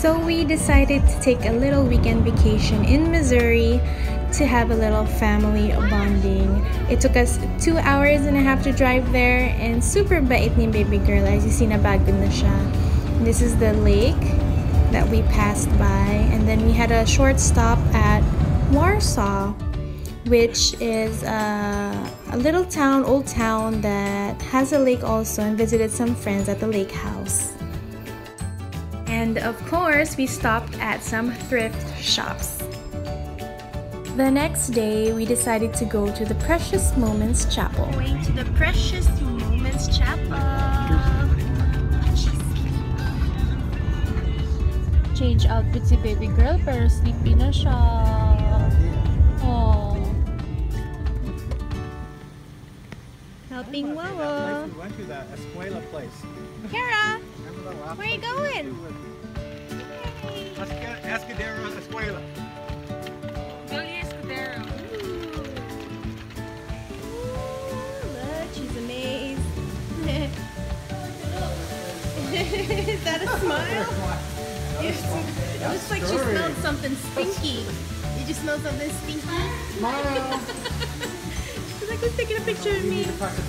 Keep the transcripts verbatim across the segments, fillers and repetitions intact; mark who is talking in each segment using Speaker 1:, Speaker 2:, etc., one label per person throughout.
Speaker 1: So we decided to take a little weekend vacation in Missouri to have a little family bonding. It took us two hours and a half to drive there, and super bait ni baby girl. As you see, nabagod na siya. This is the lake that we passed by, and then we had a short stop at Warsaw, which is uh, a little town, old town that has a lake also, and visited some friends at the lake house. And of course, we stopped at some thrift shops. The next day, we decided to go to the Precious Moments Chapel. Going to the Precious Moments Chapel. Change outfit si baby girl, pero sleepy na siya. Oh. Helping Wawa.
Speaker 2: We went to that Escuela place.
Speaker 1: Kiera, where are you going?
Speaker 2: Escudero Escuela.
Speaker 1: Look, she's amazed. Is that a smile? It looks like she smelled something stinky. Did you smell something stinky?
Speaker 2: Smile.
Speaker 1: She's like, who's taking a picture of me?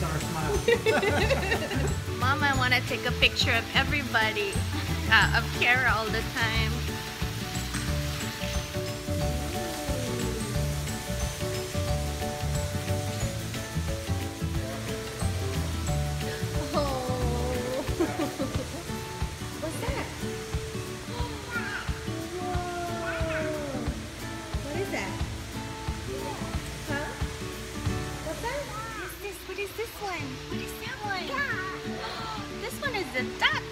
Speaker 1: Mom, I want to take a picture of everybody. Uh, of Kiera all the time. What's that? What is that? Huh? What's that?
Speaker 3: What is this? What is this one? What is that one?
Speaker 1: This one is a duck.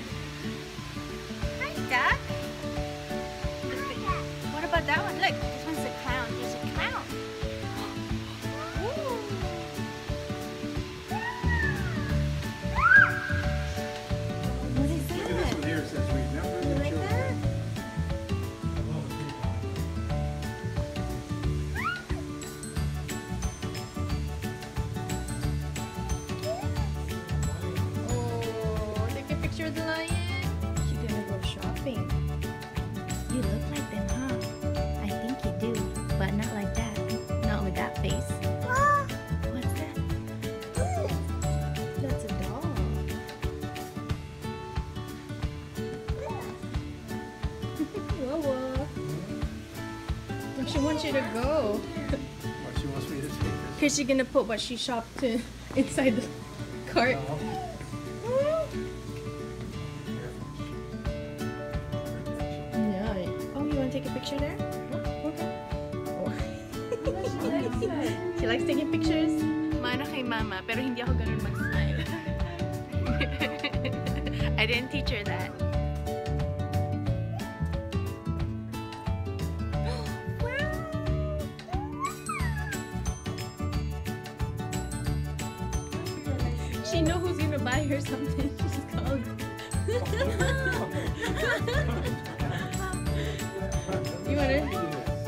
Speaker 1: Hi, duck. What about that one? Look, this one's a clown. There's a clown. Ooh. What is that?
Speaker 2: Look at this one here. It says, remember
Speaker 1: You
Speaker 2: the
Speaker 1: like
Speaker 2: children.
Speaker 1: that? Oh, take a picture of the lion. She's gonna go shopping. You look like them, huh? I think you do, but not like that. Not with that face. What's that? That's a doll. Whoa, whoa. Where she wants you to go?
Speaker 2: What she wants me to take this.
Speaker 1: Because she's gonna put what she shopped to inside the cart. Yeah. Oh, you want to take a picture there? Oh, okay. Oh. She likes taking pictures. Mana kay mama, pero hindi ako ganun mag-smile. I didn't teach her that. She knows who's gonna buy her something. She's called. You want it?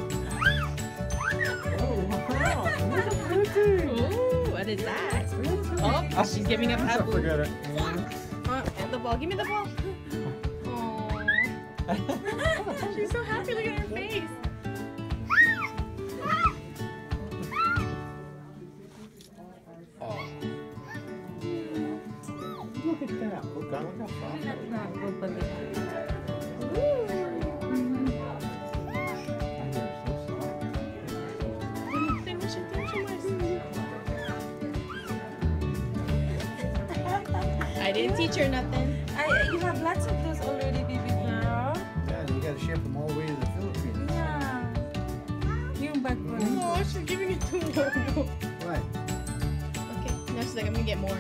Speaker 1: Oh, what is that? Oh, she's giving up apple.
Speaker 2: Forget it.
Speaker 1: Oh, and the ball. Give me the ball. Oh, she's so happy. Look at her face.
Speaker 2: Look at that. Look how fast.
Speaker 1: I didn't teach her nothing.
Speaker 4: I, you have lots of those already, baby girl.
Speaker 2: Yeah, you gotta ship them all the way to the Philippines.
Speaker 4: Yeah. Yung back one.
Speaker 1: Oh, she's giving it to Momo.
Speaker 2: Right.
Speaker 1: Okay, now she's like, I'm gonna get more.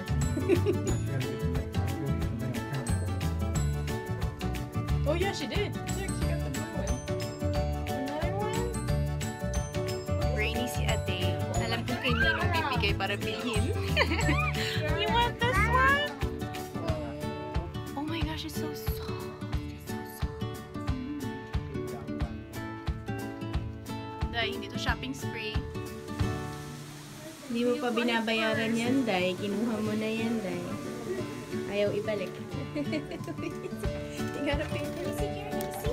Speaker 1: Oh yeah, she did. Look, she got the blue one. Another one. Brainy si ate. Alam ko kanino bibigay para bilhin. You want this one? Oh my gosh, it's so soft. It's so soft. Dahil hindi to shopping spree. Hindi mo pa binabayaran yan, Day. Kinuha mo na yan, Day. Ayaw ibalik. You gotta pay for the security.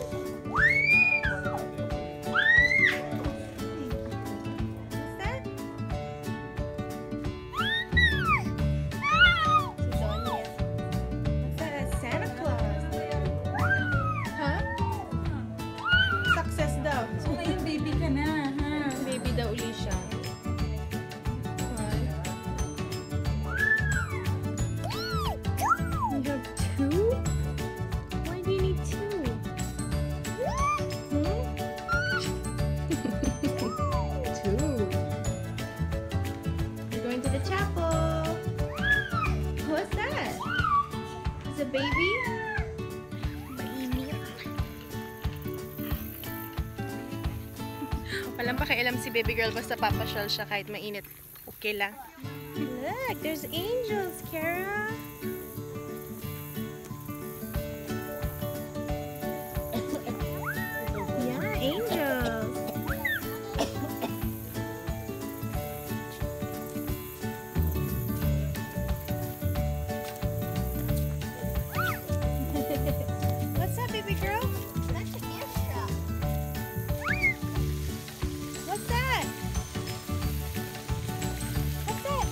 Speaker 1: Baby?
Speaker 5: Walang pakialam si baby girl basta papasyal siya kahit mainit. Okay lang.
Speaker 1: Look, there's angels, Kiera. Yeah, angels. What's up, baby girl?
Speaker 3: That's an extra.
Speaker 1: What's that? What's that?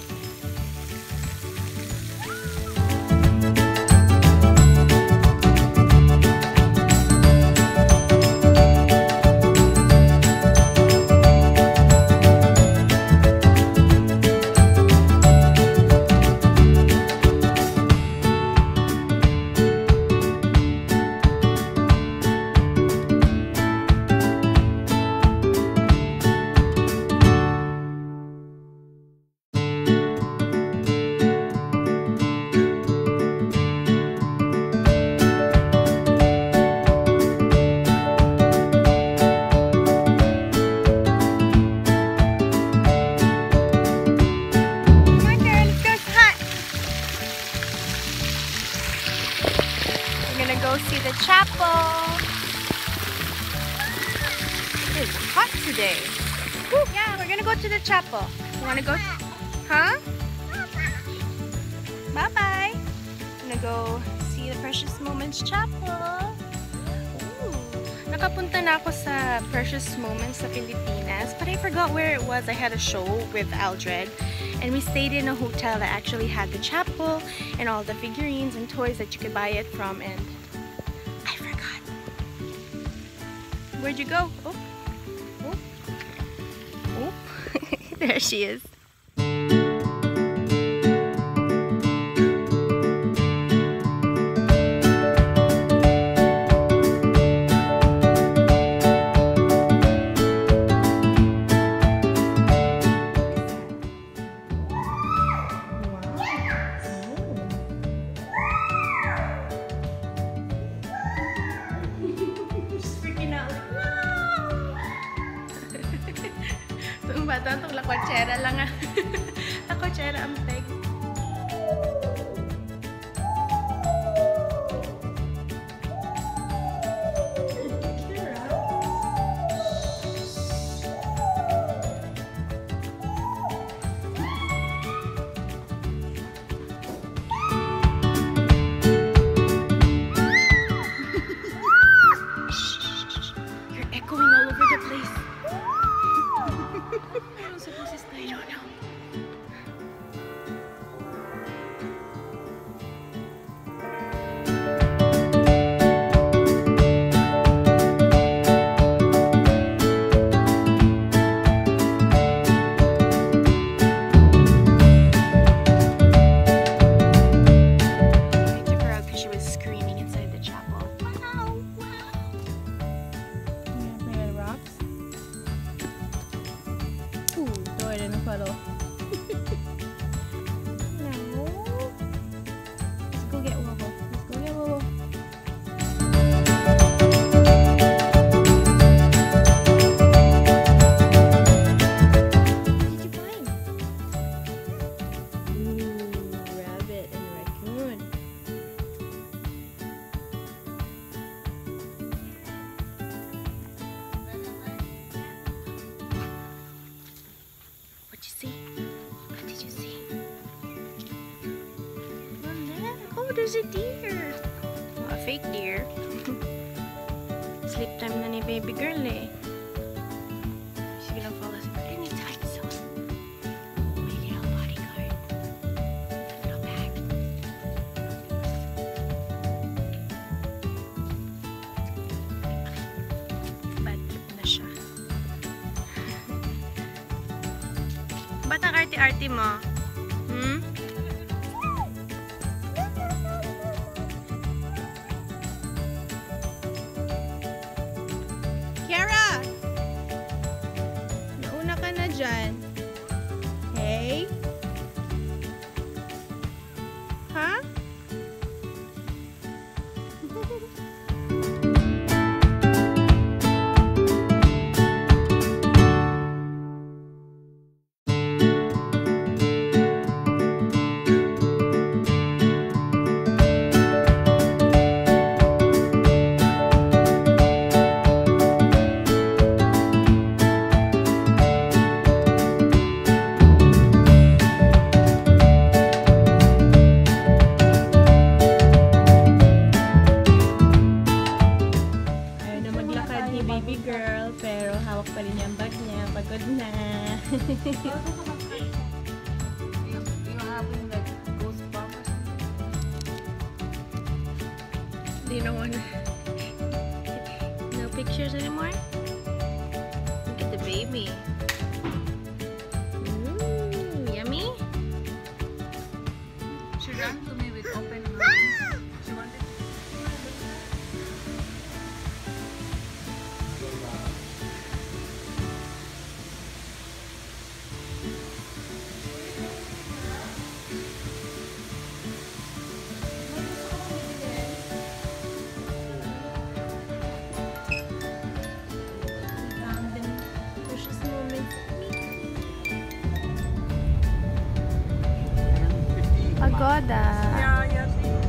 Speaker 5: Go see the chapel. It's hot today. Woo. Yeah, we're gonna go to the chapel. You wanna go? Huh? Bye bye. I'm gonna go see the Precious Moments Chapel. Ooh. Nakapunta na ako sa Precious Moments sa Pilipinas, but I forgot where it was. I had a show with Aldred, and we stayed in a hotel that actually had the chapel and all the figurines and toys that you could buy it from, and where'd you go? Oh, oh, oh. There she is. Itong bata, itong lakwachera lang ah. Lakwachera ang peg. You're echoing all over the place. I don't know. there's a deer. Oh, a fake deer. Sleep time na ni baby girl eh. She's gonna fall asleep anytime soon. My little bodyguard. A little bag. Bad trip na siya. Ba't ang arty-arty mo? Hmm? Kiera! Nauna ka na dyan. Hey? Ha? Baby girl, pero hawak pa rin yung bag niya. Pagod na. Do you know one? No pictures anymore? Look at the baby. Ooh, yummy?
Speaker 4: She ran to me with open mouth. She wanted to
Speaker 5: Pagoda.
Speaker 4: yeah, yeah,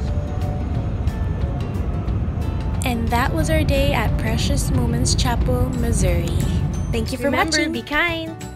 Speaker 5: And that was our day at Precious Moments Chapel, Missouri. Thank you for
Speaker 1: Remember,
Speaker 5: watching.
Speaker 1: be kind.